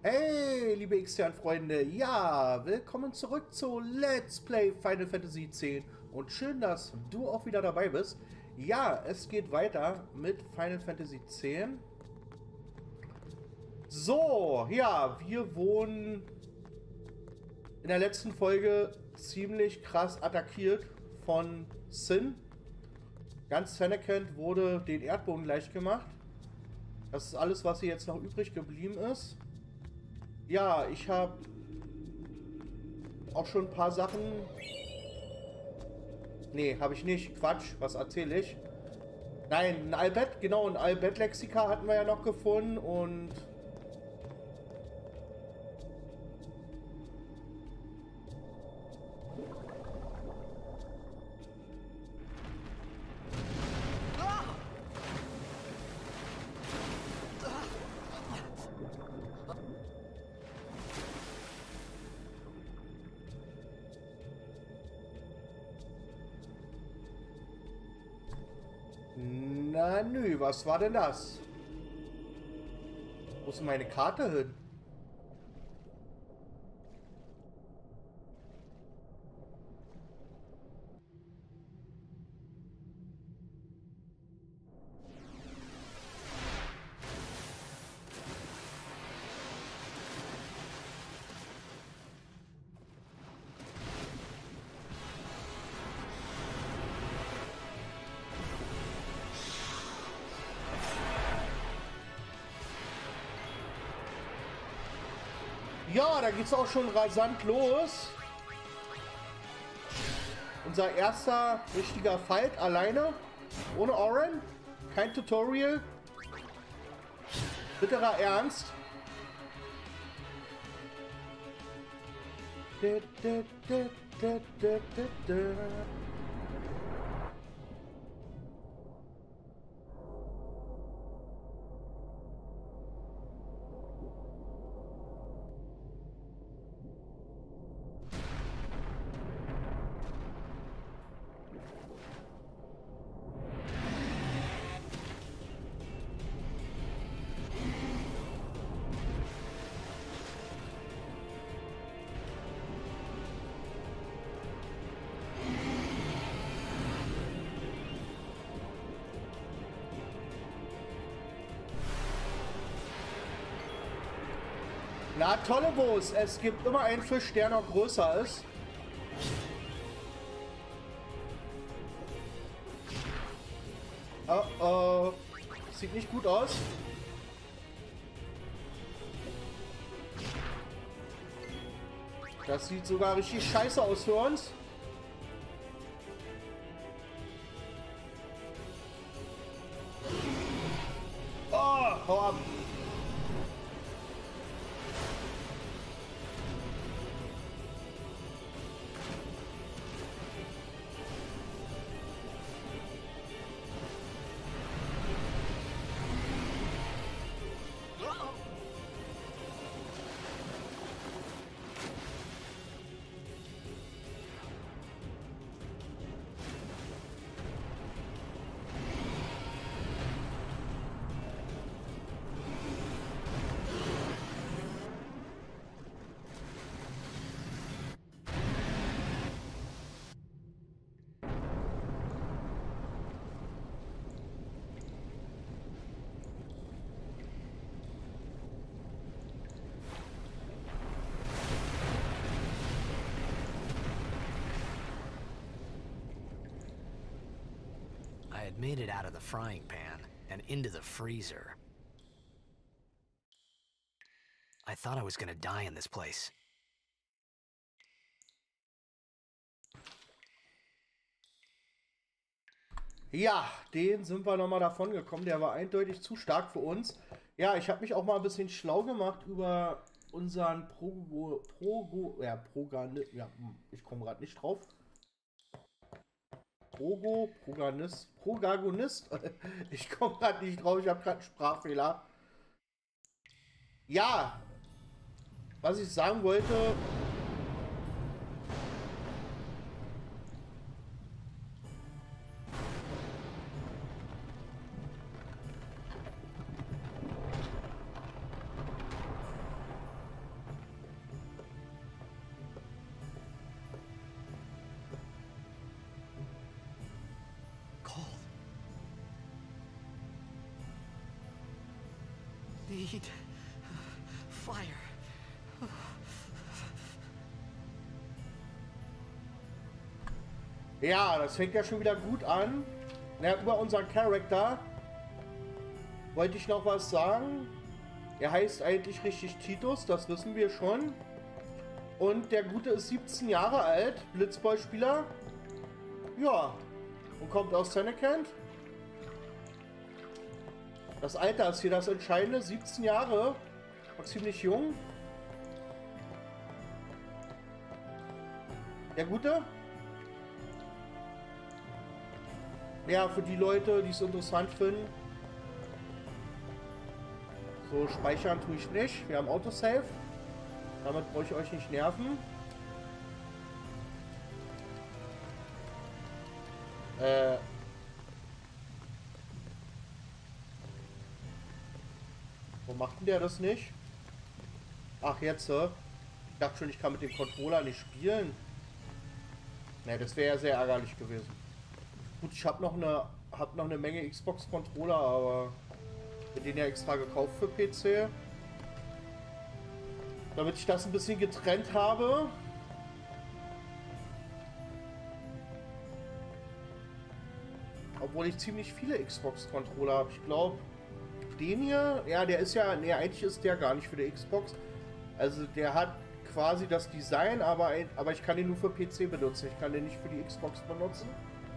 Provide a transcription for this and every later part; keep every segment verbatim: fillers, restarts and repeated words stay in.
Hey, liebe Xterran-Freunde, ja, willkommen zurück zu Let's Play Final Fantasy X und schön, dass du auch wieder dabei bist. Ja, es geht weiter mit Final Fantasy X. So, ja, wir wurden in der letzten Folge ziemlich krass attackiert von Sin. Ganz Senekent wurde den Erdboden gleich gemacht. Das ist alles, was hier jetzt noch übrig geblieben ist. Ja, ich habe auch schon ein paar Sachen... Nee, habe ich nicht. Quatsch, was erzähle ich? Nein, ein Albert, genau, ein Albert-Lexika hatten wir ja noch gefunden und... Na nö, was war denn das? Wo ist meine Karte hin? Ja, da geht's auch schon rasant los. Unser erster richtiger Fight alleine. Ohne Auron. Kein Tutorial. Bitterer Ernst. Da, da, da, da, da, da, da. Na, tolle Wurst. Es gibt immer einen Fisch, der noch größer ist. Oh oh. Sieht nicht gut aus. Das sieht sogar richtig scheiße aus für uns. Oh, hau ab. I had made it out of the frying pan and into the freezer. I thought I was gonna die in this place. Ja, den sind wir nochmal davon gekommen. Der war eindeutig zu stark für uns. Ja, ich habe mich auch mal ein bisschen schlau gemacht über unseren Progo... Progo... Ja, Progan... Ja, ich komme gerade nicht drauf. Progo... Proganist... Protagonist? Ich komme gerade nicht drauf. Ich habe gerade einen Sprachfehler. Ja, was ich sagen wollte... need fire. Ja, das fängt ja schon wieder gut an. Na, über unseren Charakter wollte ich noch was sagen. Er heißt eigentlich richtig Titus, das wissen wir schon. Und der Gute ist siebzehn Jahre alt, Blitzball-Spieler. Ja, und kommt aus Senekent. Das Alter ist hier das Entscheidende, siebzehn Jahre und ziemlich jung. Der Gute. Ja, für die Leute, die es interessant finden. So, speichern tue ich nicht. Wir haben Autosave. Damit brauche ich euch nicht nerven. Äh. Wo macht denn der das nicht? Ach, jetzt. Äh? Ich dachte schon, ich kann mit dem Controller nicht spielen. Ne, das wäre ja sehr ärgerlich gewesen. Gut, ich habe noch eine hab noch eine Menge Xbox-Controller, aber mit denen ja extra gekauft für P C. Damit ich das ein bisschen getrennt habe. Obwohl ich ziemlich viele Xbox-Controller habe. Ich glaube, den hier, ja, der ist ja, ne, eigentlich ist der gar nicht für die Xbox. Also der hat quasi das Design, aber, aber ich kann den nur für P C benutzen. Ich kann den nicht für die Xbox benutzen.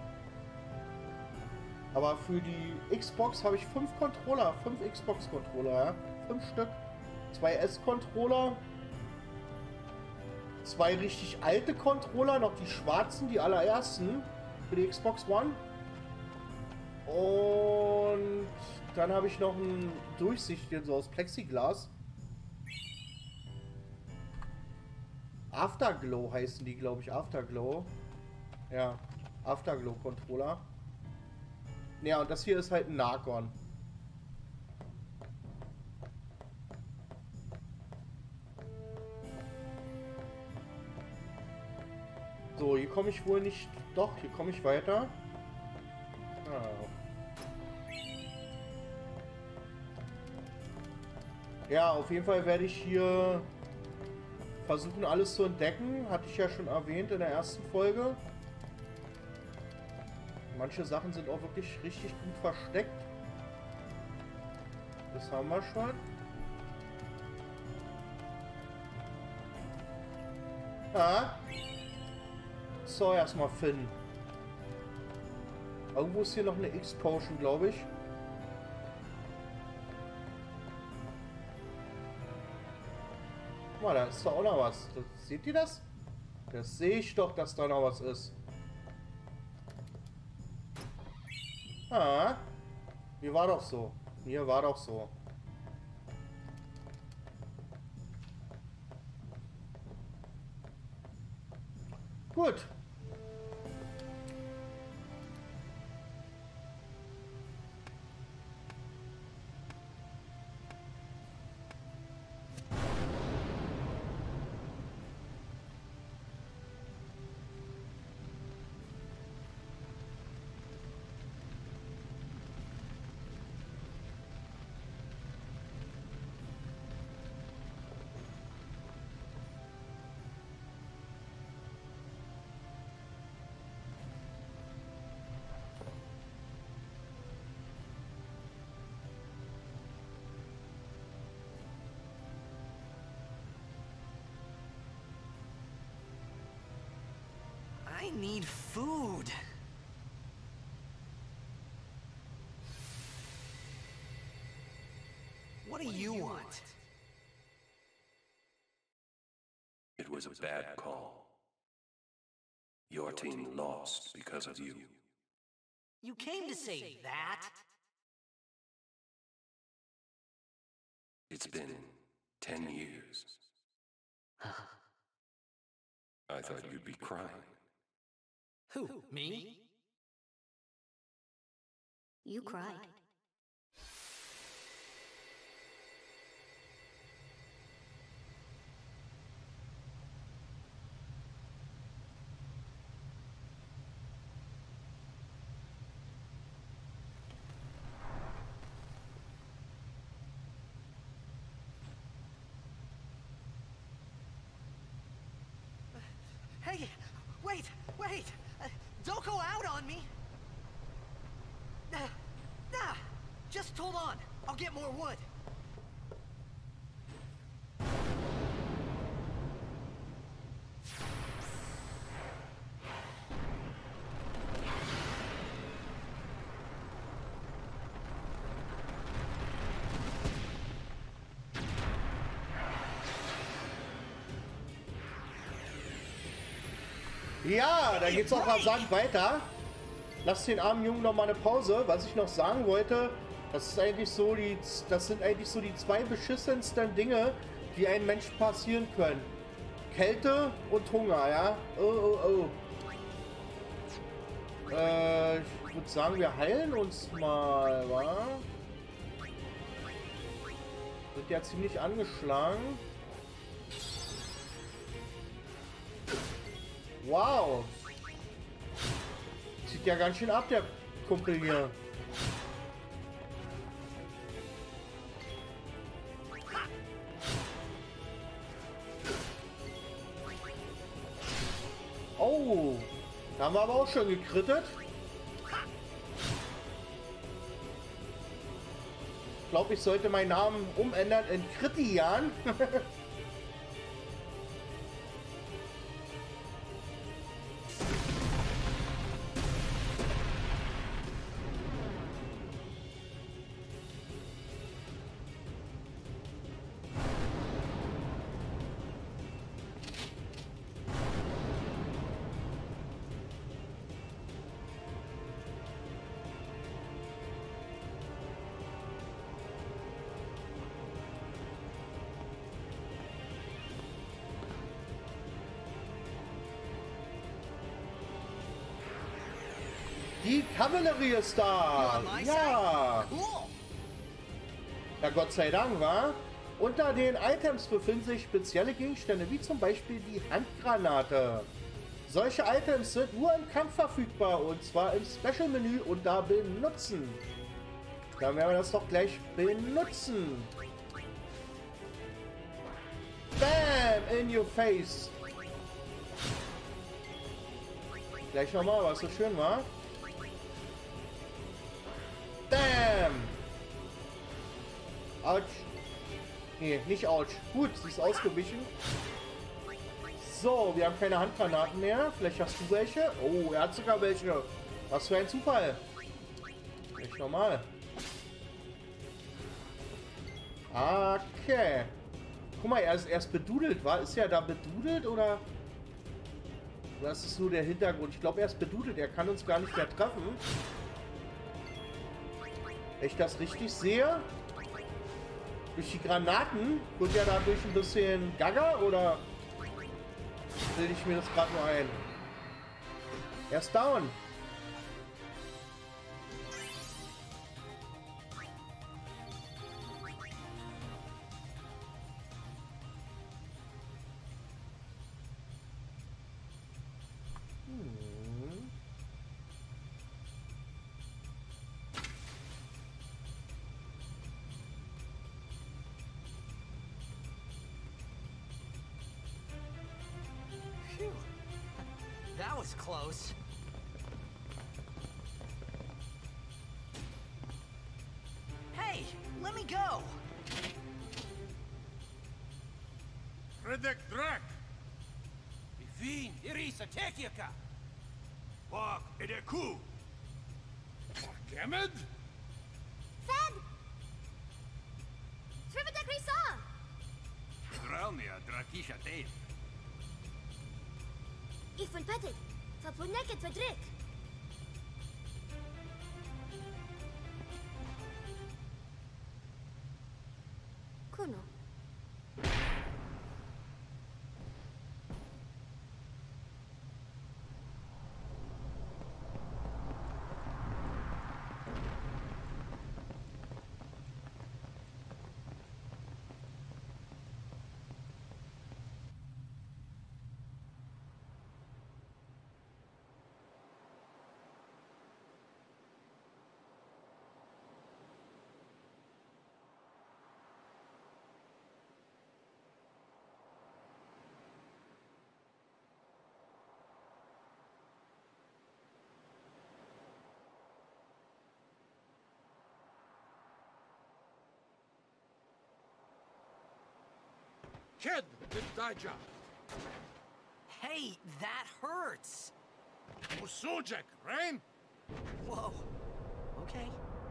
Aber für die Xbox habe ich fünf Controller, fünf Xbox-Controller, ja? Fünf Stück. Zwei S-Controller. Zwei richtig alte Controller, noch die schwarzen, die allerersten für die Xbox One. Und dann habe ich noch einen durchsichtigen, so aus Plexiglas. Afterglow heißen die, glaube ich. Afterglow. Ja, Afterglow-Controller. Ja, und das hier ist halt ein Narcon. So, hier komme ich wohl nicht... Doch, hier komme ich weiter. Ah. Ja, auf jeden Fall werde ich hier versuchen, alles zu entdecken. Hatte ich ja schon erwähnt in der ersten Folge. Manche Sachen sind auch wirklich richtig gut versteckt. Das haben wir schon. Ah. So, erstmal Finn. Irgendwo ist hier noch eine X-Potion, glaube ich. Guck mal, da ist doch auch noch was. Das, seht ihr das? Das sehe ich doch, dass da noch was ist. Ah. Mir war doch so. Mir war doch so. Gut. I need food. What do you want? It was a bad call. Your team lost because of you. You came to say that? It's been ten years. I thought you'd be crying. Who, me? You cried. Don't go out on me! Nah, nah, just hold on. I'll get more wood. Ja, da geht's auch rasant weiter. Lass den armen Jungen noch mal eine Pause. Was ich noch sagen wollte, das ist eigentlich so die, das sind eigentlich so die zwei beschissensten Dinge, die einem Menschen passieren können. Kälte und Hunger, ja. Oh, oh, oh. Äh, ich würde sagen, wir heilen uns mal, wa? Sind ja ziemlich angeschlagen. Wow. Zieht ja ganz schön ab, der Kumpel hier. Oh. Da haben wir aber auch schon gekrittet. Ich glaube, ich sollte meinen Namen umändern in Kritian. Die Kavallerie ist da! Ja! Ja, Gott sei Dank, wa? Unter den Items befinden sich spezielle Gegenstände, wie zum Beispiel die Handgranate. Solche Items sind nur im Kampf verfügbar, und zwar im Special-Menü und da benutzen. Dann werden wir das doch gleich benutzen. Bam! In your face! Gleich nochmal, was so schön war. Bam! Autsch. Nee, nicht Autsch. Gut, sie ist ausgewichen. So, wir haben keine Handgranaten mehr. Vielleicht hast du welche? Oh, er hat sogar welche. Was für ein Zufall. Nicht normal. Okay. Guck mal, er ist erst bedudelt, war? Ist er da bedudelt oder? Das ist nur der Hintergrund. Ich glaube, er ist bedudelt. Er kann uns gar nicht mehr treffen. Wenn ich das richtig sehe, durch die Granaten wird ja dadurch ein bisschen gaga, oder bilde ich mir das gerade nur ein? Er ist down. That was close. Hey, let me go. Redek Drak! Ifin, Irisa, Tekiaka! Wak, Edeku! Kemed? Fed! Srivatek Risa! Dralnia, Drakisha Dave. Ifun Petit, Fapuneket Vedrik. Kuno. kid with Daija. Hey, that hurts. Usujek, Rain? Whoa. Okay.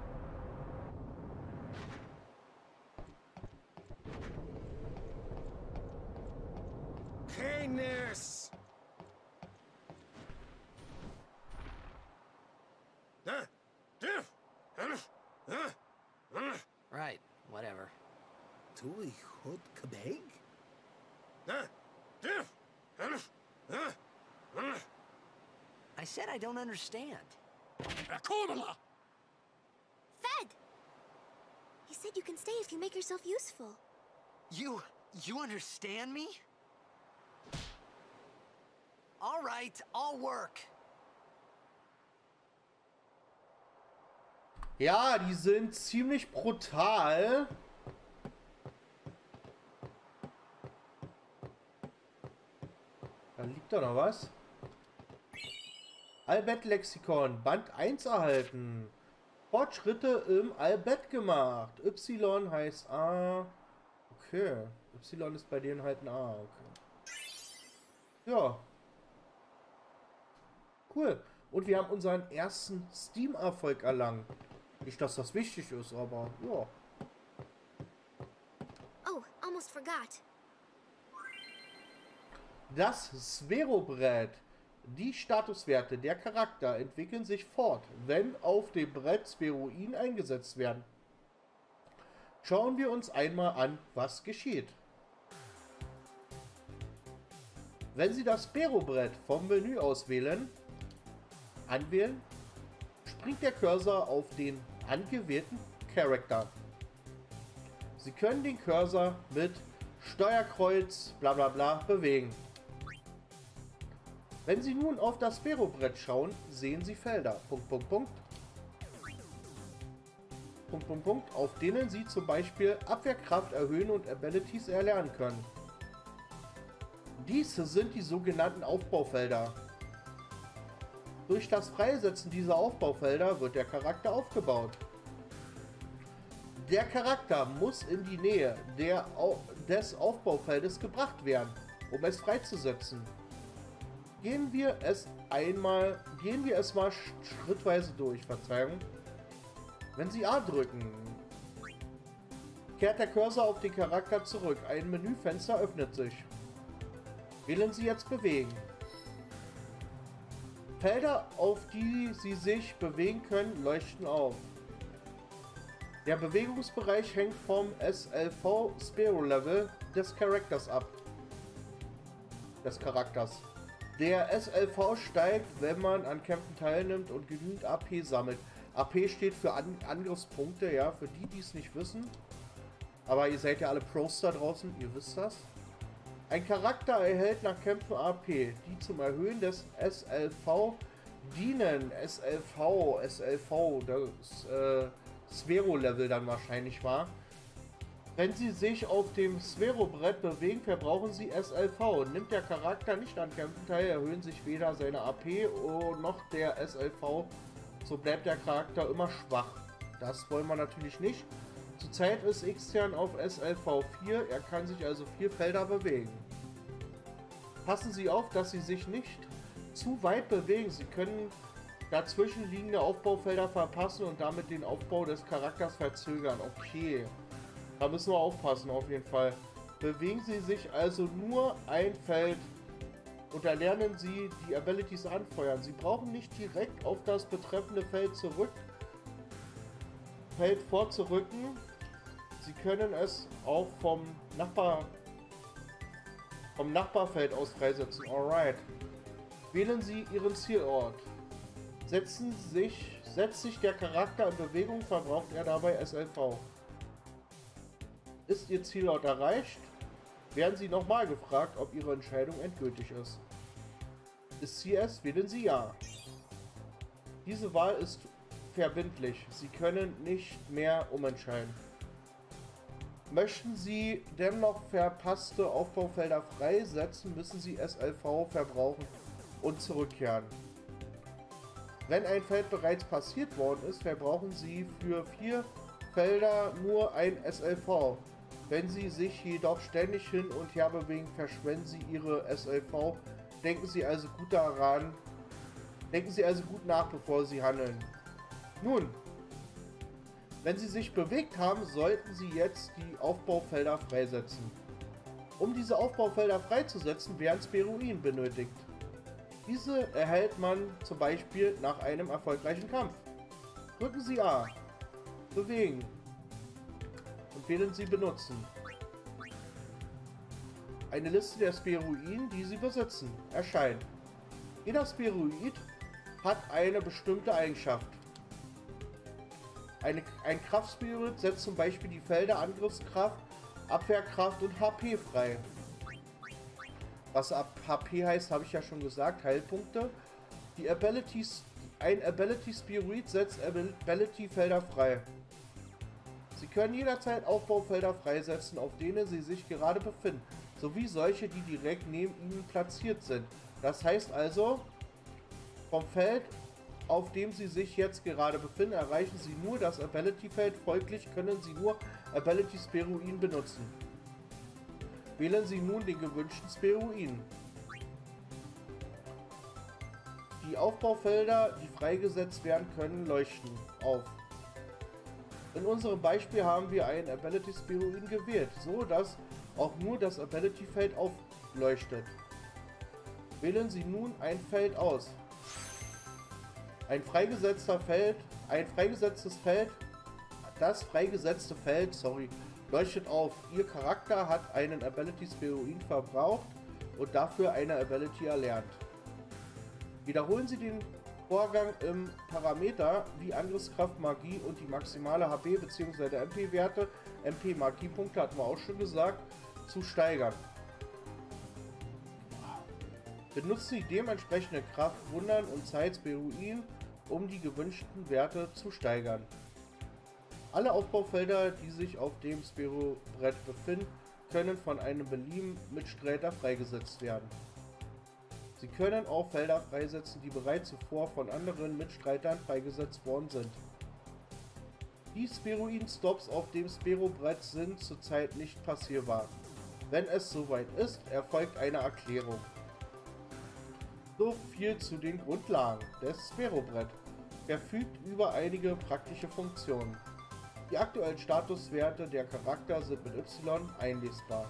Canis! Right, whatever. Tui hod kabeg? I said I don't understand. Akumala! Fed! He said you can stay if you make yourself useful. You... you understand me? All right, I'll work. Ja, die sind ziemlich brutal. Da liegt doch noch was. Albert-Lexikon, Band eins erhalten. Fortschritte im Albert gemacht. Y heißt A. Okay. Y ist bei denen halt ein A. Okay. Ja. Cool. Und wir haben unseren ersten Steam-Erfolg erlangt. Nicht, dass das wichtig ist, aber ja. Oh, almost forgot. Das Sphärobrett. Die Statuswerte der Charakter entwickeln sich fort, wenn auf dem Brett Spheroiden eingesetzt werden. Schauen wir uns einmal an, was geschieht. Wenn Sie das Sphärobrett vom Menü auswählen, anwählen, springt der Cursor auf den angewählten Charakter. Sie können den Cursor mit Steuerkreuz bla bla bla bewegen. Wenn Sie nun auf das Sphärobrett schauen, sehen Sie Felder. Punkt, Punkt, Punkt. Punkt, Punkt, Punkt, auf denen Sie zum Beispiel Abwehrkraft erhöhen und Abilities erlernen können. Dies sind die sogenannten Aufbaufelder. Durch das Freisetzen dieser Aufbaufelder wird der Charakter aufgebaut. Der Charakter muss in die Nähe der, des Aufbaufeldes gebracht werden, um es freizusetzen. Gehen wir es einmal, gehen wir es mal schrittweise durch, Verzeihung. Wenn Sie A drücken, kehrt der Cursor auf den Charakter zurück. Ein Menüfenster öffnet sich. Wählen Sie jetzt bewegen. Felder, auf die Sie sich bewegen können, leuchten auf. Der Bewegungsbereich hängt vom S L V Sphero Level des Charakters ab. Des Charakters. Der S L V steigt, wenn man an Kämpfen teilnimmt und genügend A P sammelt. A P steht für an Angriffspunkte, ja, für die, die es nicht wissen. Aber ihr seid ja alle Pros da draußen, ihr wisst das. Ein Charakter erhält nach Kämpfen A P, die zum Erhöhen des S L V dienen. S L V, S L V, das äh, Sphero-Level dann wahrscheinlich war. Wenn Sie sich auf dem Sphärobrett bewegen, verbrauchen Sie S L V. Nimmt der Charakter nicht an Kämpfen teil, erhöhen sich weder seine A P noch der S L V. So bleibt der Charakter immer schwach. Das wollen wir natürlich nicht. Zurzeit ist Xtian auf S L V vier, er kann sich also vier Felder bewegen. Passen Sie auf, dass Sie sich nicht zu weit bewegen. Sie können dazwischen liegende Aufbaufelder verpassen und damit den Aufbau des Charakters verzögern. Okay, da müssen wir aufpassen auf jeden Fall. Bewegen Sie sich also nur ein Feld und erlernen Sie die Abilities anfeuern. Sie brauchen nicht direkt auf das betreffende Feld zurück, Feld vorzurücken. Sie können es auch vom Nachbar vom Nachbarfeld aus freisetzen. Alright. Wählen Sie Ihren Zielort. Setzen sich, setzt sich der Charakter in Bewegung, verbraucht er dabei S L V. Ist Ihr Zielort erreicht, werden Sie nochmal gefragt, ob Ihre Entscheidung endgültig ist. Ist sie es, wählen Sie Ja. Diese Wahl ist verbindlich. Sie können nicht mehr umentscheiden. Möchten Sie dennoch verpasste Aufbaufelder freisetzen, müssen Sie S L V verbrauchen und zurückkehren. Wenn ein Feld bereits passiert worden ist, verbrauchen Sie für vier Felder nur ein S L V. Wenn Sie sich jedoch ständig hin und her bewegen, verschwenden Sie Ihre S L V. Denken Sie also gut daran. Denken Sie also gut nach, bevor Sie handeln. Nun, wenn Sie sich bewegt haben, sollten Sie jetzt die Aufbaufelder freisetzen. Um diese Aufbaufelder freizusetzen, werden Speruinen benötigt. Diese erhält man zum Beispiel nach einem erfolgreichen Kampf. Drücken Sie A. Bewegen. Und wählen Sie Benutzen. Eine Liste der Speruinen, die Sie besitzen, erscheint. Jeder Speruid hat eine bestimmte Eigenschaft. Eine, ein Kraftspirit setzt zum Beispiel die Felder Angriffskraft, Abwehrkraft und H P frei. Was ab H P heißt, habe ich ja schon gesagt, Heilpunkte. Die Abilities, ein Ability Spirit setzt Ability Felder frei. Sie können jederzeit Aufbaufelder freisetzen, auf denen sie sich gerade befinden, sowie solche, die direkt neben ihnen platziert sind. Das heißt also, vom Feld, auf dem Sie sich jetzt gerade befinden, erreichen Sie nur das Ability-Feld, folglich können Sie nur Ability-Speruinen benutzen. Wählen Sie nun den gewünschten Speruinen. Die Aufbaufelder, die freigesetzt werden können, leuchten auf. In unserem Beispiel haben wir einen Ability-Speruin gewählt, so dass auch nur das Ability-Feld aufleuchtet. Wählen Sie nun ein Feld aus. Ein freigesetzter Feld, ein freigesetztes Feld, das freigesetzte Feld, sorry, leuchtet auf. Ihr Charakter hat einen Ability Speruin verbraucht und dafür eine Ability erlernt. Wiederholen Sie den Vorgang im Parameter wie Angriffskraft, Magie und die maximale H P bzw. M P-Werte, M P-Magiepunkte hatten wir auch schon gesagt, zu steigern. Benutzen Sie dementsprechende Kraft, Wundern und Zeit Speruin, um die gewünschten Werte zu steigern. Alle Aufbaufelder, die sich auf dem Speru-Brett befinden, können von einem beliebigen Mitstreiter freigesetzt werden. Sie können auch Felder freisetzen, die bereits zuvor von anderen Mitstreitern freigesetzt worden sind. Die Speruin-Stops auf dem Speru-Brett sind zurzeit nicht passierbar. Wenn es soweit ist, erfolgt eine Erklärung. So viel zu den Grundlagen des Speru-Brett. Verfügt über einige praktische Funktionen. Die aktuellen Statuswerte der Charakter sind mit Y einlesbar.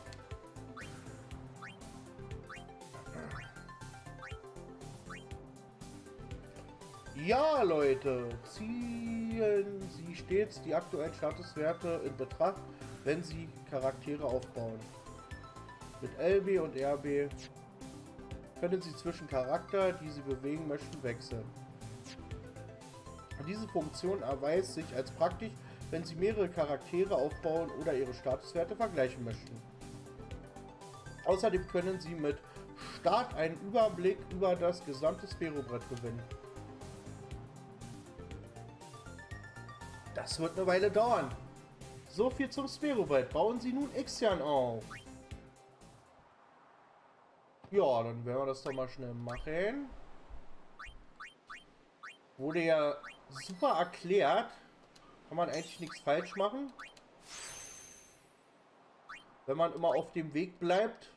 Ja, Leute, ziehen Sie stets die aktuellen Statuswerte in Betracht, wenn Sie Charaktere aufbauen. Mit L B und R B können Sie zwischen Charakter, die Sie bewegen möchten, wechseln. Diese Funktion erweist sich als praktisch, wenn Sie mehrere Charaktere aufbauen oder ihre Statuswerte vergleichen möchten. Außerdem können Sie mit Start einen Überblick über das gesamte Speru-Brett gewinnen. Das wird eine Weile dauern. So viel zum Speru-Brett. Bauen Sie nun Ixian auf. Ja, dann werden wir das doch mal schnell machen. Wurde ja super erklärt. Kann man eigentlich nichts falsch machen. Wenn man immer auf dem Weg bleibt.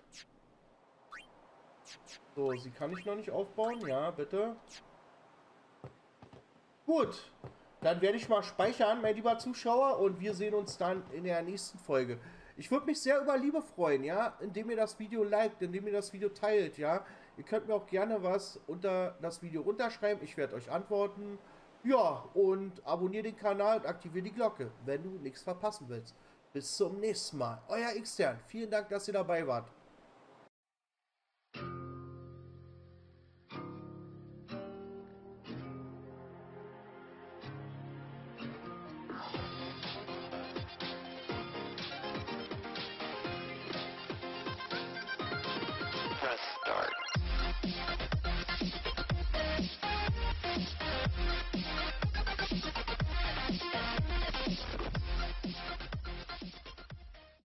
So, sie kann ich noch nicht aufbauen. Ja, bitte. Gut. Dann werde ich mal speichern, mein lieber Zuschauer. Und wir sehen uns dann in der nächsten Folge. Ich würde mich sehr über Liebe freuen, ja, indem ihr das Video liked, indem ihr das Video teilt, ja. Ihr könnt mir auch gerne was unter das Video unterschreiben, ich werde euch antworten. Ja, und abonniert den Kanal und aktiviert die Glocke, wenn du nichts verpassen willst. Bis zum nächsten Mal. Euer Xtern, vielen Dank, dass ihr dabei wart.